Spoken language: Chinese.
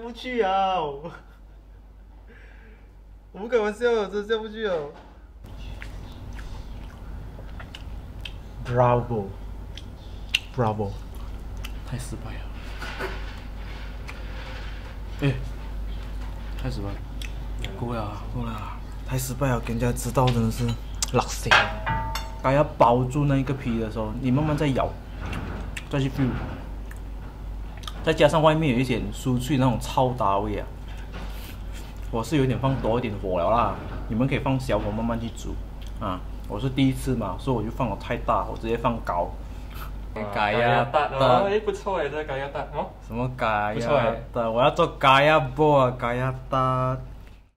不去啊！我不开玩笑，真下不去哦。Bravo， 太失败了。哎，太失败了，够了，够了，太失败了，给人家知道真的是辣死。该要包住那个皮的时候，你慢慢再咬，再去 feel， 再加上外面有一点酥脆那种超搭味啊。我是有点放多一点火了啦，你们可以放小火慢慢去煮啊。我是第一次嘛，所以我就放的太大，我直接放高。 咖呀蛋哦，哎，不错哎，这个咖呀蛋哦。 什么咖不错哎呀蛋？我要做咖呀波啊，咖呀蛋。